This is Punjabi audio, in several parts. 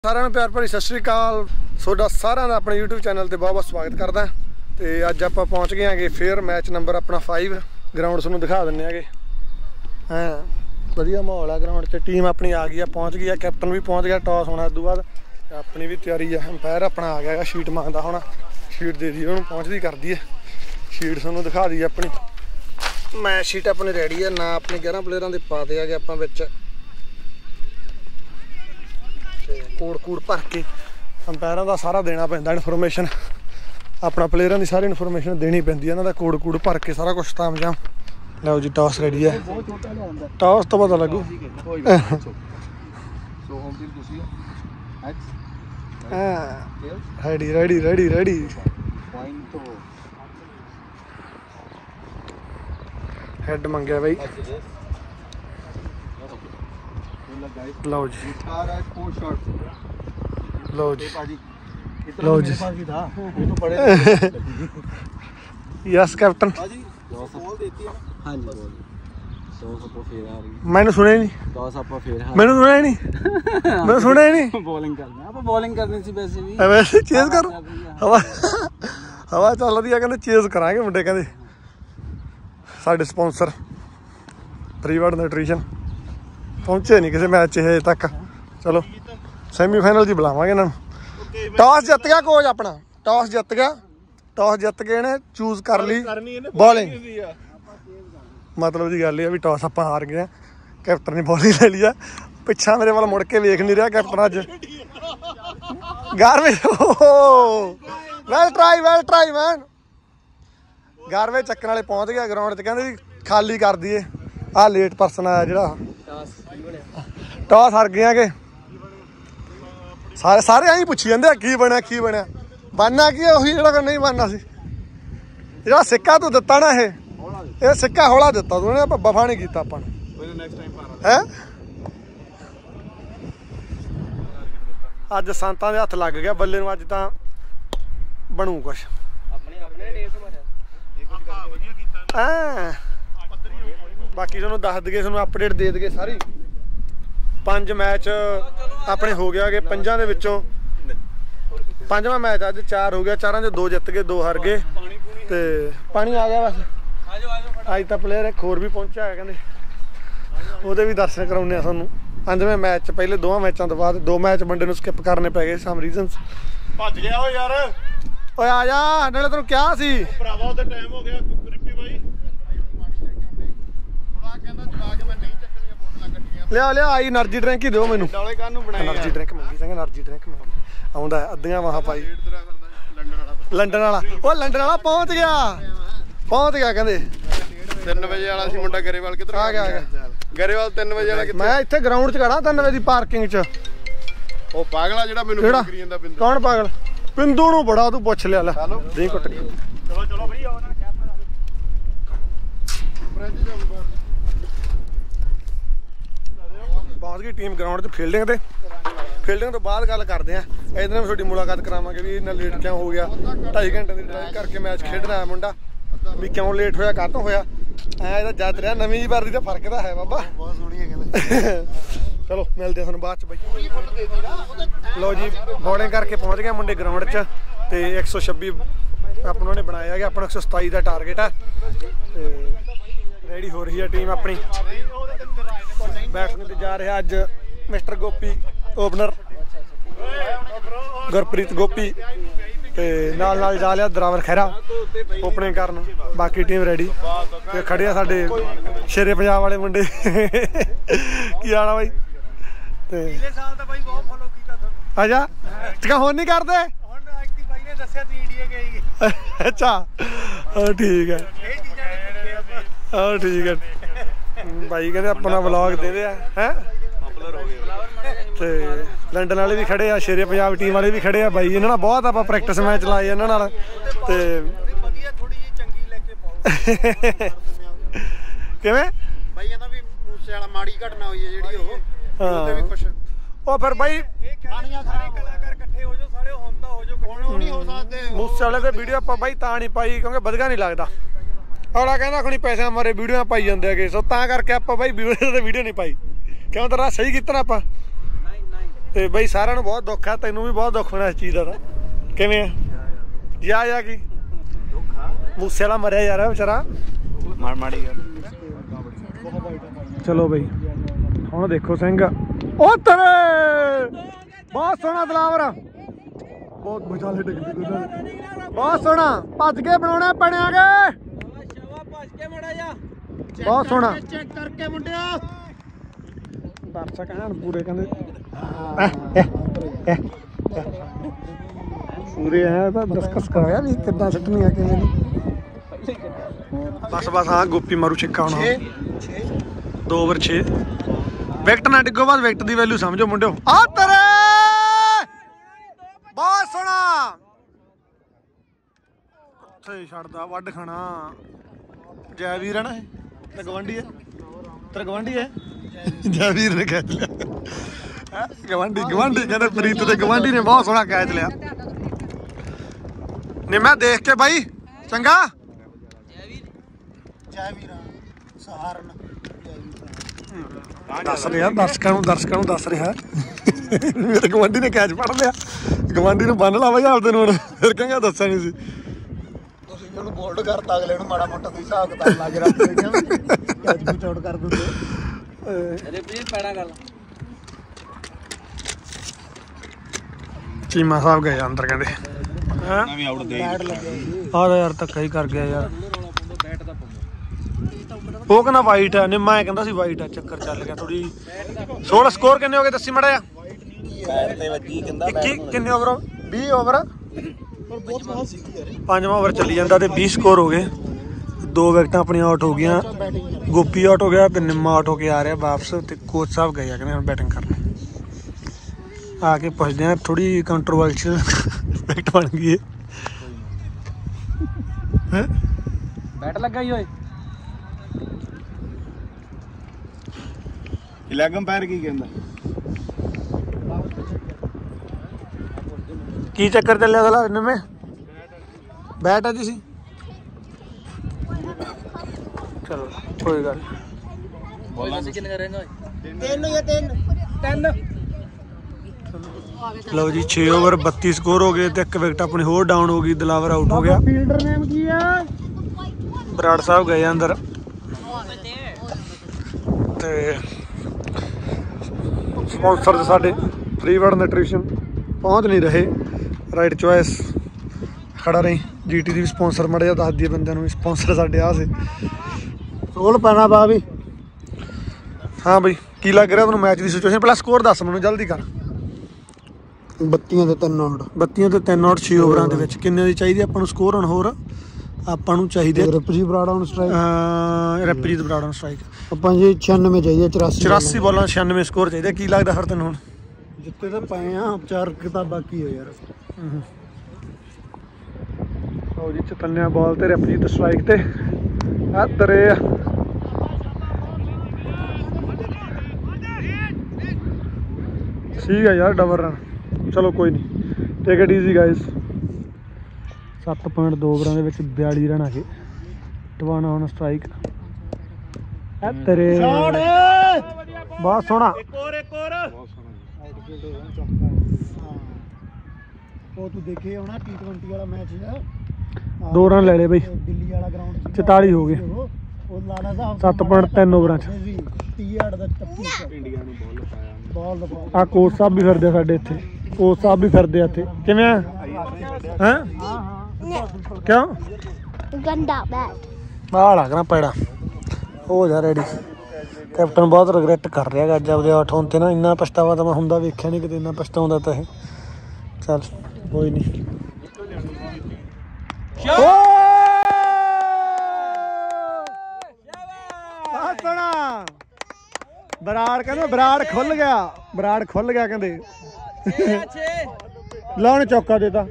सारिਆਂ ਨੂੰ प्यार भरी सत श्री अकाल। ਤੁਹਾਡਾ ਸਾਰਿਆਂ ਦਾ ਆਪਣੇ YouTube चैनल ਤੇ बहुत बहुत स्वागत करदा। ਤੇ ਅੱਜ ਆਪਾਂ ਪਹੁੰਚ ਗਏ ਆਂਗੇ ਫੇਰ ਮੈਚ ਨੰਬਰ ਆਪਣਾ 5 ग्राउंड ਤੁਹਾਨੂੰ ਦਿਖਾ ਦਿੰਨੇ ਆਗੇ। ਹਾਂ ਵਧੀਆ ਮਾਹੌਲ ਆ ग्राउंड 'ਚ। ਟੀਮ ਆਪਣੀ ਆ ਗਈ ਆ, ਪਹੁੰਚ ਗਈ ਆ, ਕੈਪਟਨ ਵੀ ਪਹੁੰਚ ਗਿਆ। ਟਾਸ ਹੋਣਾ ਇਸ ਤੋਂ ਬਾਅਦ ਆਪਣੀ ਵੀ ਤਿਆਰੀ ਆ। ਅੰਪਾਇਰ ਆਪਣਾ ਆ ਗਿਆ, ਸ਼ੀਟ ਮੰਗਦਾ ਹੋਣਾ, ਸ਼ੀਟ ਦੇ ਦੀ ਉਹਨੂੰ, ਪਹੁੰਚਦੀ करदी है। ਸ਼ੀਟ ਤੁਹਾਨੂੰ ਦਿਖਾ ਦੀ ਆਪਣੀ मैच शीट अपनी रेडी है ना। अपने 11 प्लेयर के पाते आ गए आप बिच कोड कूड़ भर के अंपायरों का सारा देना पैंदा इनफॉर्मेशन। अपना प्लेयरों की सारी इनफॉर्मेशन देनी पैंदी है। इन्हों कोड कूड़ भर के सारा कुछ ताम जाम। लो जी टॉस रेडी है, टॉस तो पता लगू। Ready ready ready ready head मंगया भाई। लो जी लो जी लो जी यस कैप्टन। मैंने सुने नहीं, मैंने सुना ही नहीं, मैंने सुना ही नहीं। बॉलिंग करनी सी वैसे भी, वैसे चेज कर हवा हवा चल रही है। कहते चेज करांगे मुंडे, कहते साडे स्पॉन्सर फ्रीवर्ड न्यूट्रिशन पहुंचे नहीं किसी मैच हजे तक। चलो सैमीफाइनल जी बुलावांगे इन्होंने। टॉस जित गया कोच अपना, टॉस जित गया, टॉस जित के इन्हें चूज कर ली बॉलिंग। मतलब की गल है भी टॉस आप हार गए, कैप्टन ने बॉलिंग ले लिया। पिछा मेरे वाल मुड़ के वेख नहीं रहा कैप्टन अज। 11वें वेल ट्राई मैन। 11वें चक्कर वाले पहुंच गया ग्राउंड च, कहते खाली कर दिए। आ लेट परसन आया जो टॉस हार गए कि सारे सारे आई पुछी जाते की बनया की बनया। बनना की है उही जो नहीं बनना सी। जो सिक्का तू दिता ना, ये सिक्का हौला दिता तू, वफा नहीं किया अपन है। अज संतां दे हत्थ लग गया बल्ले नूं। अज तां बनू कुछ। बाकी तुहानूं दस दईए, तुहानूं अपडेट दे दईए सारी। 5 मैच अपने हो गया कि 5 दे विचों 5वां मैच अज 4 हो गया। 4 'चों 2 जित गए, 2 हार गए। तो पानी आ गया बस। अज तो प्लेयर एक होर भी पहुंचा है, कहते वो भी दर्शन कराने सानू। 5वें मैच पहले 2 मैचों तो बाद 2 मैच बंदे नूं स्किप करने पै गए सम रीजनस। भज गया हो यार, ओए आ जा, नाले तैनूं क्या सी भरावा ओदा टाइम हो गया। रिप्पी भाई बड़ा कहंदा जवा के मैं नहीं चक्कणियां बोतलां कट्टियां। लिया लिया आई एनर्जी ड्रिंक ही दो मैनूं। डोले कान नूं बनाए एनर्जी ड्रिंक मंगी संगे, एनर्जी ड्रिंक मंगी। आउंदा अद्धियां वाह पाई लंडन वाला। ओ लंडन वाला पहुंच गया कहंदे 3 बजे वाला सी मुंडा। गरेवाल किधर आ गया गरेवाल 3 बजे वाला मैं इत्थे ग्राउंड च खड़ा 3 बजे दी पार्किंग च। ओ पागला जेड़ा मेनू फोन करी ਜਾਂਦਾ बिंदु। कौन पागल? बिंदु नूं बड़ा तू पुछ लिया ले। नहीं कुट के चलो चलो भाई आओ ना। क्या पहुंच गई टीम ग्राउंड च फील्डिंग ते। फील्डिंग तो बाद गल करते हैं। इधर में थोड़ी मुलाकात करावांगे भी इन्ना लेट क्यों हो गया। 2.5 घंटे की ड्राइव करके मैच खेडना है मुंडा भी क्यों लेट होया, कातों होया। ऐ जद रहा नवीं वर्दी का फर्क तो है बाबा। बहुत सोहनी है। चलो मिलते हैं बाद च भाई। लो जी बॉलिंग करके पहुंच गए मुंडे ग्राउंड च। तो 126 अपनों ने बनाया गया, अपना 127 का टारगेट है। तो रेडी हो रही है टीम अपनी। बैट्समैन जा रहा अज मिस्टर गोपी ओपनर गुरप्रीत गोपी। ते नाल नाल जा लिया दरावर खैरा ओपनिंग करन। बाकी टीम रेडी ते खड़े आ साडे शेरे पंजाब वाले मुंडे। की हाल आ भाई? ते पिछले साल दा भाई बहुत फॉलो कीता तुहानू। आजा ठीक होर नहीं करदे हुण एक्टिव भाई ने दस्सिया ती इंडिया गई। अच्छा ठीक है, हां ठीक है भाई। कहते अपना व्लॉग दे दे हैं पॉपुलर हो गए। ते लंडन वाले भी खड़े आ, शेरे पंजाब टीम वाले भी खड़े आ भाई। इन्हां नाल बहुत आपां प्रैक्टिस मैच लाए इन्हां नाल। ते वधिया थोड़ी जी चंगी लेके पाओ। किवें भाई कहंदा भी मूसे वाला माड़ी घटना होई है जेड़ी ओते भी कुछ ओ फिर भाई कहानियां सारे कलाकार इकट्ठे हो जाओ सारे हुण तां हो जाओ। हुण नहीं हो सकदे मूसे वाले ते वीडियो आपां भाई तां नहीं पाई क्योंकि वधिया नहीं लगदा। अगला कहना खुणी पैसे मारे वीडियो पाई जाते हैं। सो करके आप भाई वीडियो नहीं पाई। क्यों तेरा सही कितना आप ਤੇ ਬਈ ਸਾਰਿਆਂ ਨੂੰ ਬਹੁਤ ਦੁੱਖ ਆ, ਤੈਨੂੰ ਵੀ ਬਹੁਤ ਦੁੱਖ ਹੋਣਾ ਇਸ ਚੀਜ਼ ਦਾ। ਤਾਂ ਕਿਵੇਂ ਜਾ ਕੀ ਮੂਸੇ ਵਾਲਾ ਮਰਿਆ ਯਾਰ ਵਿਚਾਰਾ, ਮਾੜੀ ਗੱਲ। ਚਲੋ ਬਈ ਹੁਣ ਦੇਖੋ ਸਿੰਘ ਉਹ ਤੇਰੇ ਬਹੁਤ ਸੋਹਣਾ ਦਲਾਵਰ, ਬਹੁਤ ਬਚਾਲੇ ਡਿੱਗਦੀ ਬਹੁਤ ਸੋਹਣਾ ਭੱਜ ਕੇ ਬਣਾਉਣੇ ਪੈਣਾਗੇ, ਬਹੁਤ ਸੋਹਣਾ ਚੈੱਕ ਕਰਕੇ ਮੁੰਡਿਆ ਦਰਸ਼ਕ ਕਹਿਣ ਪੂਰੇ ਕਹਿੰਦੇ ਪੂਰੇ ਹੈ ਤਾਂ ਡਿਸਕਸ ਕਰਾਇਆ ਵੀ ਕਿੱਦਾਂ ਸਿੱਟਣੀ ਆ ਕਿਵੇਂ ਨਹੀਂ। ਬਸ ਹਾਂ ਗੋਪੀ ਮਾਰੂ ਛਿੱਕਾ ਹੁਣ 2 ਓਵਰ 6 ਵਿਕਟ ਨਾ ਡਿੱਗੋ, ਬਾਅਦ ਵਿਕਟ ਦੀ ਵੈਲਿਊ ਸਮਝੋ ਮੁੰਡਿਓ। ਆ ਤੇਰੇ ਬਹੁਤ ਸੋਹਣਾ ਉੱਥੇ ਛੱਡਦਾ ਵੱਢ ਖਾਣਾ। ਜੈ ਵੀਰ ਹੈ ਨਾ ਇਹ ਤੇ ਗਵਾਂਢੀ ਹੈ, ਤੇਰਾ ਗਵਾਂਢੀ ਹੈ ਜੈ ਵੀਰ ਨੇ ਕਹਿ ਲਿਆ ਗਵਾਂਢੀ ਕਹਿੰਦੇ ਪ੍ਰੀਤ ਦੇ ਗਵਾਂਢੀ ਨੇ ਬਹੁਤ ਸੋਹਣਾ ਕੈਚ ਲਿਆ। ਨੇ ਮੈਂ ਦੇਖ ਕੇ ਬਾਈ ਚੰਗਾ ਜੈ ਵੀਰਾ ਸਹਾਰਨ ਦੱਸ ਰਿਹਾ ਦਰਸ਼ਕਾਂ ਨੂੰ ਦੱਸ ਰਿਹਾ ਮੇਰੇ ਗਵਾਂਢੀ ਨੇ ਕੈਚ ਫੜ ਲਿਆ। ਗਵਾਂਢੀ ਨੂੰ ਬੰਨ ਲਾ ਬਾਈ ਆਪਦੇ ਨੂੰ, ਫਿਰ ਕਹਿੰਗਾ ਦੱਸਿਆ ਨਹੀਂ ਸੀ। ਤੁਸੀਂ ਉਹਨੂੰ ਬੋਲਡ ਕਰਤਾ, ਅਗਲੇ ਨੂੰ ਮਾੜਾ ਮੋਟਾ ਤੁਸੀਂ ਹਿਸਾਬ ਕਿਤਾਬ ਲਾ ਕੇ ਰੱਖ ਕੈਚ ਵੀ ਚੌੜ ਕਰ ਦਿੰਦੇ। ਪੈੜਾ ਗੱਲ ਚੀਮਾ ਸਾਹਿਬ ਗਏ ਅੰਦਰ ਕਹਿੰਦੇ ਨਵੀਂ ਆਊਟ ਦੇ ਆਹ ਯਾਰ ਧੱਕਾ ਹੀ ਕਰ ਗਿਆ ਯਾਰ। ਉਹ ਕਹਿੰਦਾ ਵਾਈਟ ਆ, ਨਿੰਮਾ ਇਹ ਕਹਿੰਦਾ ਸੀ ਵਾਈਟ ਆ, ਚੱਕਰ ਚੱਲ ਗਿਆ ਥੋੜੀ। 16 ਸਕੋਰ ਕਿੰਨੇ ਹੋ ਗਏ ਦੱਸੀ ਮੜਾ ਜਾ। ਪੈਰ ਤੇ ਵੱਜੀ ਕਹਿੰਦਾ ਕਿੰਨੇ ਓਵਰ 20 ਓਵਰ ਪਰ ਬਹੁਤ ਸਵਾਲ ਸੀ ਯਾਰ। 5ਵਾਂ ਓਵਰ ਚੱਲੀ ਜਾਂਦਾ ਤੇ 20 ਸਕੋਰ ਹੋ ਗਏ। 2 ਵਿਕਟਾਂ ਆਪਣੀਆਂ ਆਊਟ ਹੋ ਗਈਆਂ, ਗੋਪੀ ਆਊਟ ਹੋ ਗਿਆ ਤੇ ਨਿੰਮਾ ਆਊਟ ਹੋ ਕੇ ਆ ਰਿਹਾ ਵਾਪਸ। ਤੇ ਕੋਚ ਸਾਹਿਬ ਗਏ ਆ ਕਹਿੰਦੇ ਹੁਣ ਬੈਟਿੰਗ ਕਰਨ। ਆ ਕੇ ਪੁੱਛਦੇ ਆ, ਥੋੜੀ ਕੰਟਰੋਵਰਸ਼ੀਅਲ ਵਿਕਟ ਬਣ ਗਈ ਹੈ। ਬੈਟ ਲੱਗਾ ਹੀ ਓਏ। ਲੈਗ ਅੰਪਾਇਰ ਕੀ ਕਹਿੰਦਾ? ਕੀ ਚੱਕਰ ਚੱਲਿਆ ਸਾਲਾ ਨਵੇਂ ਬੈਟ ਆ ਜੀ ਸੀ। ਚਲੋ ਕੋਈ ਗੱਲ ਕਿੰਨੇ ਰਹੇਗਾ ਓਏ? 3 ਲਓ ਜੀ 6 ਓਵਰ 32 ਸਕੋਰ ਹੋ ਗਏ ਤੇ 1 ਵਿਕਟ ਆਪਣੀ ਹੋਰ ਡਾਊਨ ਹੋ ਗਈ। ਦਿਲਾਵਰ ਆਊਟ ਹੋ ਗਿਆ। ਫੀਲਡਰ ਨੇਮ ਕੀ ਆ? ਬਰਾੜ ਸਾਹਿਬ ਗਏ ਅੰਦਰ ਤੇ ਸਪਾਂਸਰ ਸਾਡੇ ਫਰੀਵਰਡ ਨਿਊਟ੍ਰੀਸ਼ਨ ਪਹੁੰਚ ਨਹੀਂ ਰਹੇ। ਰਾਈਟ ਚੋਇਸ ਖੜਾ ਰਹੀ। ਜੀਟੀ ਦੀ ਵੀ ਸਪਾਂਸਰ ਮੜੇ ਜਾ ਦੱਸ ਦਈਏ ਬੰਦਿਆਂ ਨੂੰ ਵੀ ਸਪਾਂਸਰ ਸਾਡੇ ਆ ਸੇ ਸੋਲ ਪੈਣਾ ਬਾ ਵੀ। ਹਾਂ ਬਈ ਕੀ ਲੱਗ ਰਿਹਾ ਤੁਹਾਨੂੰ ਮੈਚ ਦੀ ਸਿਚੁਏਸ਼ਨ? ਪਹਿਲਾਂ ਸਕੋਰ ਦੱਸ ਮੈਨੂੰ ਜਲਦੀ ਕਰ। 32 ਤੇ 3 ਆਊਟ। 32 ਤੇ 3 ਆਊਟ 6 ਓਵਰਾਂ ਦੇ ਵਿੱਚ ਕਿੰਨੇ ਦੀ ਚਾਹੀਦੀ ਆਪਾਂ ਨੂੰ ਸਕੋਰ? ਹੁਣ ਹੋਰ ਆਪਾਂ ਨੂੰ ਚਾਹੀਦੇ ਰਪਜੀ Brar on strike. Rapjit Brar on strike. ਆਪਾਂ ਜੀ 96 ਚਾਹੀਦੇ। 84 ਬਾਲਾਂ 96 ਸਕੋਰ ਚਾਹੀਦਾ। ਕੀ ਲੱਗਦਾ ਫਿਰ ਤੈਨੂੰ ਹੁਣ? ਜਿੱਤੇ ਤਾਂ ਪਏ ਆ, 4 ਕਿਤਾਬ ਬਾਕੀ ਹੋ ਯਾਰ। ਲਓ ਜੀ ਚਤੰਨਿਆ ਬਾਲ ਤੇ ਰਪਜੀਤ ਸਟ੍ਰਾਈਕ ਤੇ ਆ ਤਰੇ ਠੀਕ ਹੈ ਯਾਰ ਡਬਲ ਰਨ। ਚਲੋ ਕੋਈ ਨਹੀਂ, ਟੇਕ ਇਟ ਈਜ਼ੀ ਗਾਇਸ। 7.2 ਓਵਰਾਂ ਦੇ ਵਿੱਚ 42 ਰਨ ਆ ਗਏ। ਟਵਾਨਾ ਹੁਣ ਸਟ੍ਰਾਈਕ ਤੇਰੇ ਬਹੁਤ ਸੋਹਣਾ। ਉਹ ਤੂੰ ਦੇਖੇ ਹੋਣਾ T20 ਵਾਲਾ ਮੈਚ ਆ। 2 ਰਨ ਲੈ ਲਏ ਬਈ। ਦਿੱਲੀ ਵਾਲਾ ਗਰਾਊਂਡ 44 ਹੋ ਗਏ। ਉਹ ਲਾਲਾ ਸਾਹਿਬ 7.3 ਓਵਰਾਂ ਚ 30 ਦਾ ਟੱਪੀ ਇੰਡੀਆ ਨੂੰ ਬਾਲ ਦਾ ਆ ਕੋਚ ਸਾਹਿਬ ਵੀ ਫਿਰਦੇ ਸਾਡੇ ਇੱਥੇ। ਕੋਚ ਸਾਹਿਬ ਵੀ ਫਿਰਦੇ ਆ ਇੱਥੇ। ਕਿਵੇਂ ਆ ਹੈਂ? ਕਿਉਂ ਗੰਦਾ ਬੈਟ ਆ ਲੱਗਣਾ ਪੈੜਾ ਹੋ ਜਾ ਰੈਡੀ। ਕੈਪਟਨ ਬਹੁਤ ਰਿਗਰੈਟ ਕਰ ਰਿਹਾ ਅੱਜ ਆਪਦੇ ਆਊਟ ਹੋਣ ਤੇ ਨਾ। ਇੰਨਾ ਪਛਤਾਵਾ ਤਾਂ ਮੈਂ ਹੁੰਦਾ ਵੇਖਿਆ ਨਹੀਂ ਕਿਤੇ, ਇੰਨਾ ਪਛਤਾਉਂਦਾ ਤਾਂ ਇਹ। ਚੱਲ ਕੋਈ ਨਹੀਂ। ਬਰਾੜ ਕਹਿੰਦੇ ਬਰਾੜ ਖੁੱਲ ਗਿਆ ਕਹਿੰਦੇ। ਲਾਉਣ ਚੌਕਾ ਦੇਤਾ।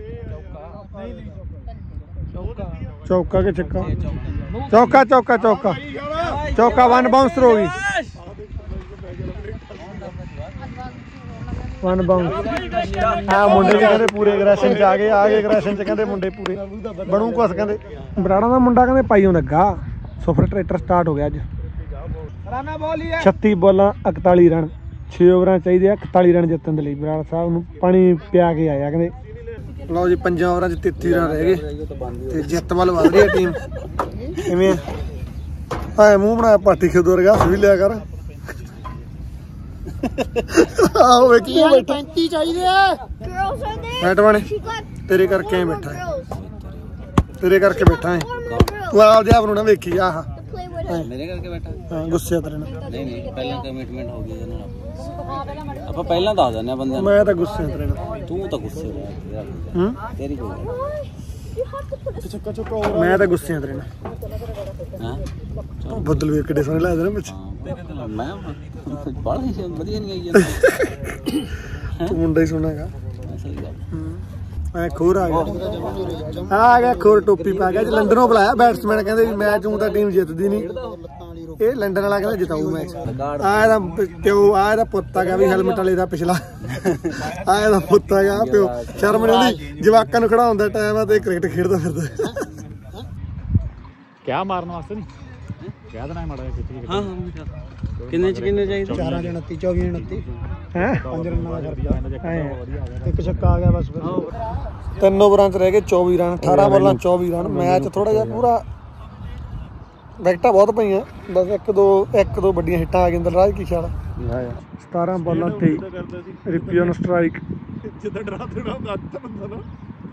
ਚੌਕਾ ਕਿ ਛੱਕਾ? ਚੌਕਾ 1 ਬਾਉਂਸਰ ਹੋ ਗਈ। 1 ਬਾਉਂਸ। ਆ ਮੁੰਡੇ ਵੀ ਕਹਿੰਦੇ ਪੂਰੇ ਐਗਰੈਸ਼ਨ ਚ ਆ ਗਏ ਐਗਰੈਸ਼ਨ ਚ ਕਹਿੰਦੇ ਮੁੰਡੇ ਪੂਰੇ ਬਣੂ ਕੁਛ ਕਹਿੰਦੇ। ਬਰਾੜਾ ਦਾ ਮੁੰਡਾ ਕਹਿੰਦੇ ਪਾਈਓ ਲੱਗਾ। ਸੁਪਰ ਟਰੈਕਟਰ ਸਟਾਰਟ ਹੋ ਗਿਆ ਅੱਜ। 36 ਬਾਲਾਂ 41 ਰਨ 6 ਓਵਰਾਂ ਚਾਹੀਦੇ ਆ 41 ਰਨ ਜਿੱਤਣ ਦੇ ਲਈ। ਬਰਾੜ ਸਾਹਿਬ ਨੂੰ ਪਾਣੀ ਪਿਆ ਕੇ ਆਇਆ ਕਹਿੰਦੇ। ਲਓ ਜੀ 5 ਓਵਰਾਂ 'ਚ 33 ਰਨ ਰਹਿ ਗਏ ਤੇ ਜਿੱਤ ਵੱਲ ਵਧ ਰਹੀ ਹੈ ਟੀਮ। ਕਿਵੇਂ ਆ ਮੂੰਹ ਬਣਾਇਆ ਪਾਟੀ ਖਿੱਦੋ ਵਰਗਾ ਹੱਸ ਵੀ ਲਿਆ ਕਰ। ਆਹੋ ਵੇਖੀ ਬੈਠਾ 35 ਚਾਹੀਦੇ ਆ। Girls are there. ਬੈਠ ਬਣੇ She got ਤੇਰੇ ਕਰਕੇ ਐ ਬੈਠਾ ਹੈ, girls. ਤੇਰੇ ਕਰਕੇ ਬੈਠਾ ਹੈ। Four more girls ਤੂੰ ਆਪਦੇ ਆਪ ਨੂੰ ਨਾ ਵੇਖੀ ਆਹ to play with us. ਮੇਰੇ ਕਰਕੇ ਬੈਠਾ ਹਾਂ ਗੁੱਸੇ ਤੇਰੇ ਨਾਲ। ਨਹੀਂ ਪਹਿਲਾਂ ਕਮਿਟਮੈਂਟ ਹੋ ਗਈ ਇਹਨਾਂ ਨਾਲ ਆਪਾਂ ਪਹਿਲਾਂ ਦੱਸ ਦਿੰਦੇ ਆ ਬੰਦਿਆਂ ਨੂੰ। ਮੈਂ ਤਾਂ ਗੁੱਸੇ ਤੇਰੇ ਨਾਲ। ਤੂੰ ਤਾਂ ਗੁੱਸੇ ਹੋ ਰਿਹਾ ਹੂੰ ਤੇਰੀ ਕੋਈ ਗੱਲ You have to put a ਮੈਂ ਤਾਂ ਗੁੱਸੇ ਤੇਰੇ ਨਾਲ। ਹਾਂ ਬੱਦਲ ਵੀ ਕਿੱਡੇ ਸੋਹਣੇ ਲੱਗਦੇ ਨੇ ਪਿੱਛੇ। ਮੈਂ ਬੜਾ ਵਧੀਆ ਨਹੀਂ ਆਈ ਯਾਰ ਤੂੰ ਮੁੰਡਾ ਹੀ ਸੋਹਣਾਗਾ। ਸਹੀ ਗੱਲ ਮੈਂ ਖੋਰ ਆ ਗਿਆ। ਆ ਗਿਆ ਖੋਰ ਟੋਪੀ ਪਾ ਗਿਆ। ਲੰਡਨੋਂ ਬੁਲਾਇਆ ਬੈਟਸਮੈਨ ਕਹਿੰਦੇ ਵੀ ਮੈਚ ਹੂੰ ਤਾਂ ਟੀਮ ਜਿੱਤਦੀ ਨਹੀਂ। ਇਹ ਲੰਡਨ ਵਾਲਾ ਕਹਿੰਦਾ ਜਿਤਾਊ ਮੈਚ। ਆ ਇਹਦਾ ਪਿਓ ਆ ਇਹਦਾ ਪੁੱਤ ਆ ਗਿਆ ਵੀ ਹੈਲਮਟ ਵਾਲੇ ਦਾ ਪਿਛਲਾ। ਆ ਇਹਦਾ ਪੁੱਤ ਆ ਗਿਆ ਪਿਓ। ਸ਼ਰਮ ਨਹੀਂ ਆਉਂਦੀ ਜਵਾਕਾਂ ਨੂੰ ਖੜਾਉਣ ਦਾ ਟਾਈਮ ਆ ਤੇ ਕ੍ਰਿਕਟ ਖੇਡਦਾ ਫਿਰਦਾ। ਕਿਆ ਮਾਰਨ ਵਾਸਤੇ ਨਹੀਂ ਕਹਿ ਦੇਣਾ ਮਾੜਾ ਜਿਹਾ ਕਿੱਥੇ ਹਾਂ ਕਿੰਨੇ ਚ ਕਿੰਨੇ ਚਾਹੀਦੇ? 4 29 24 29 ਹੈ 5 ਰਨਾਂ ਦਾ ਖਰਚਾ। ਇੱਕ ਛੱਕਾ ਆ ਗਿਆ ਬਸ। 3 ਓਵਰਾਂ 'ਚ ਰਹਿ ਗਏ 24 ਰਨ 18 ਬਾਲਾਂ 24 ਰਨ। ਮੈਚ ਥੋੜਾ ਜਿਹਾ ਪੂਰਾ ਵਿਕਟਾਂ ਬਹੁਤ ਪਈਆਂ ਬਸ ਇੱਕ ਦੋ ਵੱਡੀਆਂ ਹਿੱਟਾਂ ਆ ਗਈਆਂ। ਦਲਰਾਜ ਕੀ ਖਿਆਲ ਆ? 17 ਬਾਲਾਂ 23 ਰਿਪੀ ਔਨ ਸਟ੍ਰਾਈਕ। ਜਿੱਦਾਂ ਡਰਾ ਦੇਣਾ ਹੁੰਦਾ ਬੰਦਾ ਨਾ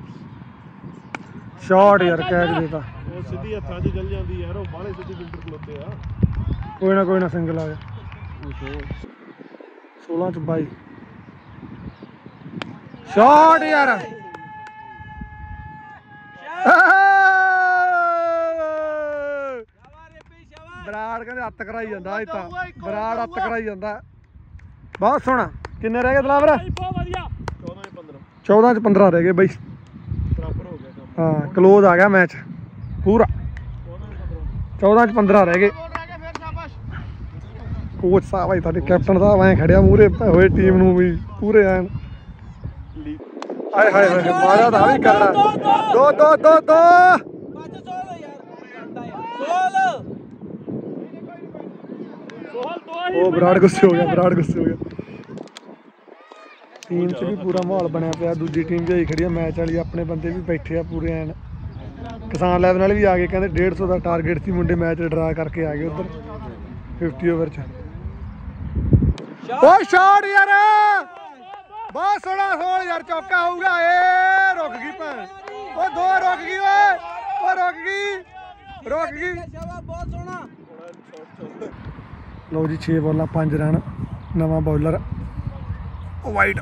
ਸ਼ਾਟ ਯਾਰ ਕੈਚ ਦੇਤਾ। ਉਹ ਸਿੱਧੀ ਹੱਥਾਂ 'ਚ ਚੱਲ ਜਾਂਦੀ ਯਾਰ। ਉਹ ਬਾਹਲੇ ਸਿੱਧੀ ਬਿਲਕੁਲ ਖਲੋਤੇ ਆ। ਕੋਈ ਨਾ ਸਿੰਗਲ ਆ ਗਿਆ। 16 ਚ 22 ਸ਼ਾਟ ਯਾਰ। ਬਰਾੜ ਕਹਿੰਦੇ ਹੱਥ ਕਰਾਈ ਜਾਂਦਾ। ਅੱਜ ਤਾਂ ਬਰਾੜ ਹੱਥ ਕਰਾਈ ਜਾਂਦਾ। ਬਹੁਤ ਸੋਹਣਾ। ਕਿੰਨੇ ਰਹਿ ਗਏ ਦਲਾਵਰ? ਬਹੁਤ ਵਧੀਆ 14 ਚ 15 ਰਹਿ ਗਏ ਬਈ। ਬਰਾਬਰ ਹੋ ਗਿਆ ਕੰਮ। ਹਾਂ ਕਲੋਜ਼ ਆ ਗਿਆ ਮੈਚ ਪੂਰਾ। 14 ਚ 15 ਰਹਿ ਗਏ। ਕੋਚ ਸਾਹਿਬ ਭਾਈ ਤੁਹਾਡੇ ਕੈਪਟਨ ਸਾਹਿਬ ਐ ਖੜਿਆ ਮੂਹਰੇ ਹੋਏ ਟੀਮ ਨੂੰ ਵੀ ਪੂਰੇ ਐਨ। ਹਾਏ ਹਾਏ ਹਾਏ ਮਾਰਿਆ ਤਾਂ ਵੀ ਕਰਨਾ। ਦੋ ਉਹ ਬਰਾੜ ਗੁੱਸੇ ਹੋ ਗਿਆ। ਟੀਮ 'ਚ ਵੀ ਪੂਰਾ ਮਾਹੌਲ ਬਣਿਆ ਪਿਆ। ਦੂਜੀ ਟੀਮ ਵੀ ਆਈ ਖੜੀ ਆ ਮੈਚ ਵਾਲੀ। ਆਪਣੇ ਬੰਦੇ ਵੀ ਬੈਠੇ ਆ ਪੂਰੇ ਐਨ। ਕਿਸਾਨ ਲੈਵਲ ਵਾਲੇ ਵੀ ਆ ਗਏ ਕਹਿੰਦੇ 150 ਦਾ ਟਾਰਗੇਟ ਸੀ। ਮੁੰਡੇ ਮੈਚ ਡਰਾ ਕਰਕੇ ਆ ਗਏ ਉੱਧਰ 50 ਓਵਰ 'ਚ। ਓ ਸ਼ਾਟ ਯਾਰ ਬਹੁਤ ਸੋਹਣਾ ਹੋਲ ਯਾਰ। ਚੌਕਾ ਹੋਊਗਾ। ਏ ਰੁਕ ਗਈ ਭੈਣ। ਓ 2 ਰੁਕ ਗਈ ਓਏ। ਓ ਰੁਕ ਗਈ। ਬਹੁਤ ਸੋਹਣਾ। ਲਓ ਜੀ 6 ਬਾਲਾਂ 5 ਰਨ। ਨਵਾਂ ਬੌਲਰ ਵਾਈਡ।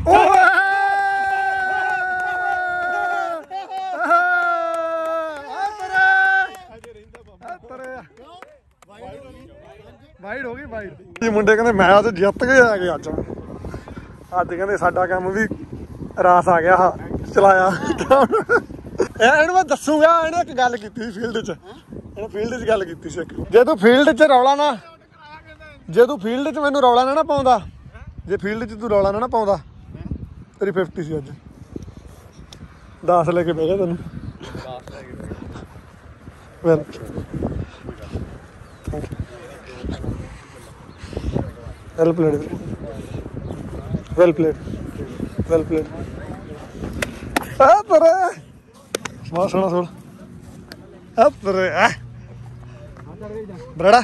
ਵਾਈਡ ਹੋ ਗਈ ਵਾਈਡ। ਇਹ ਮੁੰਡੇ ਕਹਿੰਦੇ ਮੈਚ ਜਿੱਤ ਕੇ ਆ ਗਏ ਅੱਜ ਕਹਿੰਦੇ ਸਾਡਾ ਕੰਮ ਵੀ ਰਾਸ ਆ ਗਿਆ। ਚਲਾਇਆ ਇਹਨੂੰ ਮੈਂ ਦੱਸੂਗਾ। ਇਹਨੇ ਇੱਕ ਗੱਲ ਕੀਤੀ ਸੀ ਫੀਲਡ 'ਚ। ਇਹਨੇ ਫੀਲਡ 'ਚ ਗੱਲ ਕੀਤੀ ਸੀ ਇੱਕ। ਜੇ ਤੂੰ ਫੀਲਡ 'ਚ ਰੌਲਾ ਨਾ ਮੈਨੂੰ ਰੌਲਾ ਨਾ ਪਾਉਂਦਾ। ਜੇ ਫੀਲਡ 'ਚ ਤੂੰ ਰੌਲਾ ਨਾ ਪਾਉਂਦਾ ਤੇਰੀ 50 ਸੀ ਅੱਜ। 10 ਲੈ ਕੇ ਬਹਿ ਗਿਆ ਤੈਨੂੰ। Well played. ਆ ਪਰੇ ਬਹੁਤ ਸੋਹਣਾ ਸੋਲ। ਆ ਪਰੇ ਬਰਾੜਾ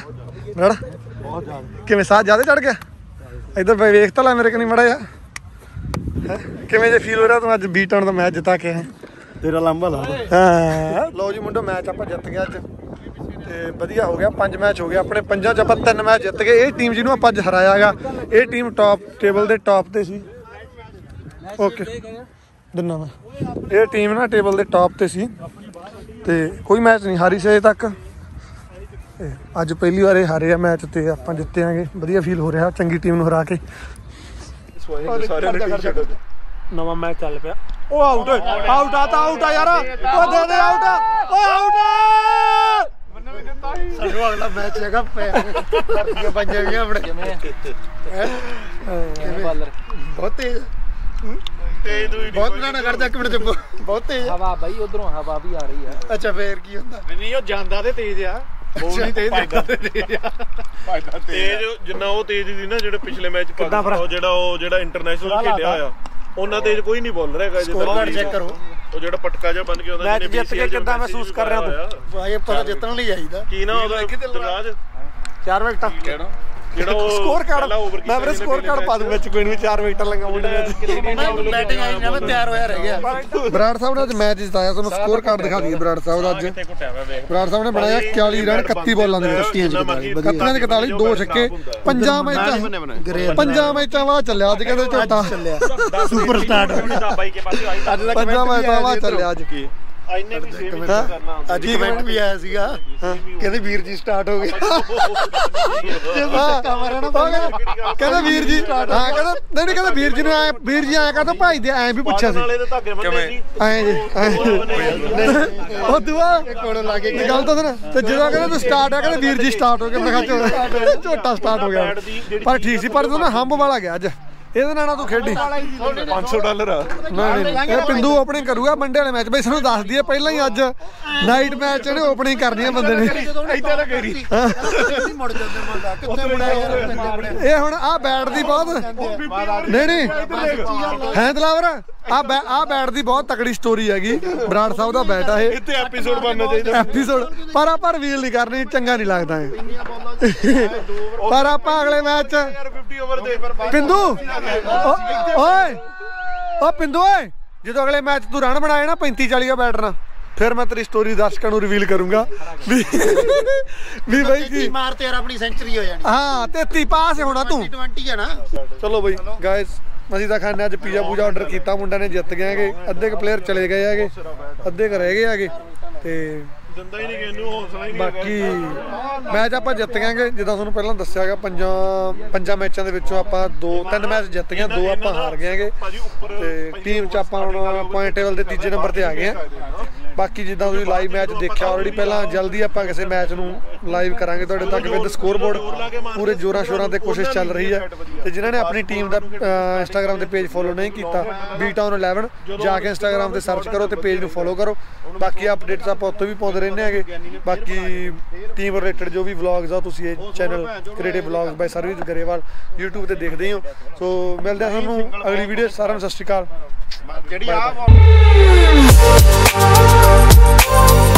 ਕਿਵੇਂ ਸਾਹ ਜ਼ਿਆਦਾ ਚੜ ਗਿਆ? ਇੱਧਰ ਵੇਖ ਤਾਂ ਲੈ ਮੇਰੇ ਕਨੀ ਮੜਾ ਜਾ। ਕਿਵੇਂ ਜੇ ਫੀਲ ਹੋ ਰਿਹਾ ਤੂੰ ਅੱਜ B-Town ਦਾ ਮੈਚ ਜਿੱਤਾ ਕੇ? ਤੇਰਾ ਲੰਬਾ ਲਾ। ਹਾਂ ਲਓ ਜੀ ਮੁੰਡੋ ਮੈਚ ਆਪਾਂ ਜਿੱਤ ਗਏ ਅੱਜ ਤੇ ਵਧੀਆ ਹੋ ਗਿਆ। 5 ਮੈਚ ਹੋ ਗਏ ਆਪਣੇ। 5 ਚ ਆਪਾਂ 3 ਮੈਚ ਜਿੱਤ ਗਏ। ਇਹ ਟੀਮ ਜਿਹਨੂੰ ਆਪਾਂ ਅੱਜ ਹਰਾਇਆ ਗਾ ਇਹ ਟੀਮ ਟੌਪ ਟੇਬਲ ਦੇ ਟੌਪ ਤੇ ਸੀ। ਓਕੇ ਦਿਨਾਂ ਮੈਂ ਇਹ ਟੀਮ ਨਾ ਟੇਬਲ ਦੇ ਟੌਪ ਤੇ ਸੀ ਤੇ ਕੋਈ ਮੈਚ ਨਹੀਂ ਹਾਰੀ ਸੀ ਅਜੇ ਤੱਕ। ਅੱਜ ਪਹਿਲੀ ਵਾਰ ਇਹ ਹਾਰੇ ਆ ਮੈਚ ਤੇ ਆਪਾਂ ਜਿੱਤੇ ਆਂਗੇ। ਵਧੀਆ ਫੀਲ ਹੋ ਰਿਹਾ ਚੰਗੀ ਟੀਮ ਨੂੰ ਹਰਾ ਕੇ। ਨਵਾਂ ਮੈਚ ਚੱਲ ਪਿਆ। ਉਹ ਆਊਟ ਆ ਯਾਰ। ਉਹ ਦੇ ਦੇ ਆਊਟ। ਓ ਆਊਟ। ਸਾਨੂੰ ਅਗਲਾ ਮੈਚ ਹੈਗਾ ਭਰਤੀਆਂ ਪੰਜਾਂ ਵੀ ਆਪਣੇ। ਬਹੁਤ ਤੇਜ਼ ਬਹੁਤ ਨਾ ਕਰਦਾ। ਇੱਕ ਮਿੰਟ ਚੁੱਪ। ਬਹੁਤ ਤੇਜ਼ ਹਵਾ ਬਾਈ ਉਧਰੋਂ ਹਵਾ ਵੀ ਆ ਰਹੀ ਆ। ਅੱਛਾ ਫੇਰ ਕੀ ਹੁੰਦਾ? ਨਹੀਂ ਉਹ ਜਾਂਦਾ ਤੇ ਤੇਜ਼ ਆ। ਬੋਲਣੀ ਤੇਜ਼ ਜਿੰਨਾ ਉਹ ਤੇਜ਼ ਸੀ ਨਾ ਜਿਹੜੇ ਪਿਛਲੇ ਮੈਚ ਜਿਹੜਾ ਇੰਟਰਨੈਸ਼ਨਲ ਖੇਡਿਆ ਹੋਇਆ ਉਹਨਾਂ ਤੇਜ਼ ਕੋਈ ਨਹੀਂ ਬੋਲ ਰਿਹਾ ਹੈਗਾ। ਸਕੋਰ ਚੈੱਕ ਕਰੋ, ਉਹ ਜਿਹੜਾ ਪਟਕਾ ਜਿਹਾ ਬਣ ਕੇ ਆਉਂਦਾ ਮੈਚ ਜਿੱਤ ਕੇ ਕਿੱਦਾਂ ਮਹਿਸੂਸ ਕਰ ਰਿਹਾ ਤੂੰ? ਆਏ ਪਤਾ ਜਿੱਤਣ ਲਈ ਆਈਦਾ। ਕੀ ਨਾ ਉਹਦਾ ਦਰਵਾਜ਼ 4 ਵਿਕਟਾਂ ਜਿਹੜਾ ਉਹ ਸਕੋਰ ਕਾਰਡ ਮੈਂ ਮੇਰੇ ਸਕੋਰ ਕਾਰਡ ਪਾ ਦੂੰ ਵਿੱਚ ਕੋਈ ਨਹੀਂ 4 ਵਿਕਟਾਂ ਲੰਗਾ ਮੁੰਡੇ ਨੇ ਬੈਟਿੰਗ ਆਈ ਨਾ ਮੈਂ ਤਿਆਰ ਹੋਇਆ ਰਹਿ ਗਿਆ। ਬਰਾੜ ਸਾਹਿਬ ਨੇ ਅੱਜ ਮੈਚ ਜਿਤਾਇਆ। ਤੁਹਾਨੂੰ ਸਕੋਰ ਕਾਰਡ ਦਿਖਾ ਦਈਏ ਬਰਾੜ ਸਾਹਿਬ ਦਾ। ਅੱਜ ਬਰਾੜ ਸਾਹਿਬ ਨੇ ਬਣਾਇਆ 41 ਰਨ 31 ਬਾਲਾਂ ਦੇ ਵਿੱਚ 31 ਦੇ 41 2 ਛੱਕੇ 5 ਮੈਚਾਂ ਬਾਅਦ ਚੱਲਿਆ ਅੱਜ ਕਹਿੰਦੇ ਝੋਟਾ ਸੁਪਰ ਸਟਾਰ ਅੱਜ 5 ਮੈਚਾਂ ਬਾਅਦ ਚੱਲਿਆ ਅੱਜ ਕੀ ਇੰਨੇ ਵੀ ਸੇਵਿੰਗ ਕਰਨਾ ਅੱਜ ਕਮੈਂਟ ਵੀ ਆਇਆ ਸੀਗਾ ਕਹਿੰਦੇ ਵੀਰ ਜੀ ਸਟਾਰਟ ਹੋ ਗਿਆ। ਕਹਿੰਦਾ ਵੀਰ ਜੀ ਹਾਂ ਕਹਿੰਦਾ ਨਹੀਂ ਕਹਿੰਦਾ ਵੀਰ ਜੀ ਨੂੰ ਆਏ ਵੀਰ ਜੀ ਆਇਆ ਕਹਿੰਦਾ ਭਾਈ ਦੇ ਐਂ ਵੀ ਪੁੱਛਿਆ ਸੀ ਨਾਲੇ ਦੇ ਧਾਗੇ ਬੰਨ੍ਹੇ ਸੀ ਐਂ ਜੀ ਉਹ ਦੁਆ ਕੋਲੋਂ ਲਾ ਕੇ ਗੱਲ ਤਾਂ ਨਾ ਤੇ ਜਦੋਂ ਕਹਿੰਦਾ ਤੂੰ ਸਟਾਰਟ ਆ ਕਹਿੰਦਾ ਵੀਰ ਜੀ ਸਟਾਰਟ ਹੋ ਗਿਆ। ਮੈਂ ਕਿਹਾ ਝੋਟਾ ਸਟਾਰਟ ਹੋ ਗਿਆ ਪਰ ਠੀਕ ਸੀ ਪਰ ਤੂੰ ਨਾ ਹੰਬ ਵਾਲਾ ਗਿਆ ਅੱਜ ਇਹਦੇ ਨਾਲ ਤੂੰ ਖੇਡੀ $500 ਨਹੀਂ ਇਹ ਪਿੰਦੂ ਓਪਨਿੰਗ ਕਰੂਗਾ ਮੰਡੇ ਵਾਲੇ ਮੈਚ ਬਈ ਸਾਨੂੰ ਦੱਸ ਦਈਏ ਪਹਿਲਾਂ ਹੀ ਅੱਜ ਨਾਈਟ ਮੈਚ ਇਹਨੇ ਓਪਨਿੰਗ ਕਰਨੀ ਆ ਬੰਦੇ ਨੇ ਇੱਥੇ ਨਾ ਗੇਰੀ ਮੁੜ ਜਾਂਦਾ ਮੁੰਡਾ ਕਿੱਥੇ ਮੁੜਿਆ ਯਾਰ। ਇਹ ਹੁਣ ਆਹ ਬੈਟ ਦੀ ਬਹੁਤ ਨਹੀਂ ਹੈ ਦਲਾਵਰ ਆਹ ਬੈਟ ਦੀ ਬਹੁਤ ਤਕੜੀ ਸਟੋਰੀ ਹੈਗੀ। ਬਰਾੜ ਸਾਹਿਬ ਦਾ ਬੈਟ ਆ ਇਹ ਇੱਥੇ ਐਪੀਸੋਡ ਬਣਨਾ ਚਾਹੀਦਾ ਐਪੀਸੋਡ ਪਰ ਆਪਾਂ ਰਿਵੀਲ ਨਹੀਂ ਕਰਨੀ ਚੰਗਾ ਨਹੀਂ ਲੱਗਦਾ ਇਹ ਪਰ ਆਪਾਂ ਅਗਲੇ ਮੈਚ 50 ਓਵਰ ਦੇ ਪਿੰਦੂ ਓਏ ਓ ਪਿੰਦੂ ਓਏ ਜਦੋਂ ਅਗਲੇ ਮੈਚ ਤੂੰ ਰਨ ਬਣਾਏ ਨਾ 35-40 ਦਾ ਬੈਟਰ ਨਾਲ ਫਿਰ ਮੈਂ ਤੇਰੀ ਸਟੋਰੀ ਦਰਸ਼ਕਾਂ ਨੂੰ ਰਿਵੀਲ ਕਰੂੰਗਾ ਵੀ ਬਈ ਕੀ ਮਾਰ ਤੇ ਯਾਰ ਆਪਣੀ ਸੈਂਚਰੀ ਹੋ ਜਾਣੀ। ਹਾਂ 33 ਪਾਸ ਹੋਣਾ ਤੂੰ 20 ਹੈ ਨਾ। ਚਲੋ ਬਈ ਗਾਇਸ ਅਸੀਂ ਤਾਂ ਖਾਣੇ ਅੱਜ ਪੀਜ਼ਾ ਪੂਜਾ ਆਰਡਰ ਕੀਤਾ ਮੁੰਡਾ ਨੇ ਜਿੱਤ ਗਏ ਹੈਗੇ ਅੱਧੇ ਕ ਪਲੇਅਰ ਚਲੇ ਗਏ ਹੈਗੇ ਅੱਧੇ ਕ ਰਹਿ ਗਏ ਹੈਗੇ ਤੇ ਦਿੰਦਾ ਹੀ ਨਹੀਂ ਕਿਸੇ ਨੂੰ ਹੌਸਲਾ ਹੀ ਨਹੀਂ ਬਾਕੀ ਮੈਚ ਆਪਾਂ ਜਿੱਤ ਗਏ ਜਿੱਦਾਂ ਤੁਹਾਨੂੰ ਪਹਿਲਾਂ ਦੱਸਿਆਗਾ ਪੰਜਾਂ ਮੈਚਾਂ ਦੇ ਵਿੱਚੋਂ ਆਪਾਂ 3 ਮੈਚ ਜਿੱਤ ਗਏ 2 ਆਪਾਂ ਹਾਰ ਗਏ ਹੈਗੇ ਤੇ ਟੀਮ 'ਚ ਆਪਾਂ ਹੁਣ ਪੁਆਇੰਟ ਟੇਬਲ ਦੇ ਤੀਜੇ ਨੰਬਰ ਤੇ ਆ ਗਏ ਆ। ਬਾਕੀ ਜਿੱਦਾਂ ਤੁਸੀਂ ਲਾਈਵ ਮੈਚ ਦੇਖਿਆ ਆਲਰੇਡੀ ਪਹਿਲਾਂ ਜਲਦੀ ਆਪਾਂ ਕਿਸੇ ਮੈਚ ਨੂੰ ਲਾਈਵ ਕਰਾਂਗੇ ਤੁਹਾਡੇ ਤੱਕ ਵਿਦ ਸਕੋਰ ਬੋਰਡ ਪੂਰੇ ਜੋਰਾਂ ਸ਼ੋਰਾਂ ਤੇ ਕੋਸ਼ਿਸ਼ ਚੱਲ ਰਹੀ ਹੈ ਤੇ ਜਿਨ੍ਹਾਂ ਨੇ ਆਪਣੀ ਟੀਮ ਦਾ ਇੰਸਟਾਗ੍ਰਾਮ ਤੇ ਪੇਜ ਫੋਲੋ ਨਹੀਂ ਕੀਤਾ BTown11 ਜਾ ਕੇ ਇੰਸਟਾਗ੍ਰਾਮ ਤੇ ਸਰਚ ਕਰੋ ਤੇ ਪੇਜ ਨੂੰ ਫੋਲੋ ਕਰੋ। ਬਾਕੀ ਅਪਡੇਟਸ ਆਪਾਂ ਉੱਥੇ ਵੀ ਪਾਉਂਦੇ ਰਹਿੰਦੇ ਹੈਗੇ। ਬਾਕੀ ਟੀਮ ਰਿਲੇਟਡ ਜੋ ਵੀ ਵਲੌਗਸ ਆ ਤੁਸੀਂ ਇਹ ਚੈਨਲ ਕ੍ਰੀਏਟਿਵ ਵਲੌਗਸ ਬਾਈ ਸਰਵਿਸ ਗਰੇਵਾਲ YouTube ਤੇ ਦੇਖਦੇ ਹੋ। ਸੋ ਮਿਲਦੇ ਹਾਂ ਤੁਹਾਨੂੰ ਅਗਲੀ ਵੀਡੀਓ। ਸਾਰਿਆਂ ਨੂੰ ਸਤਿ ਸ਼੍ਰੀ ਅਕਾਲ। ਜਿਹੜੀ ਆ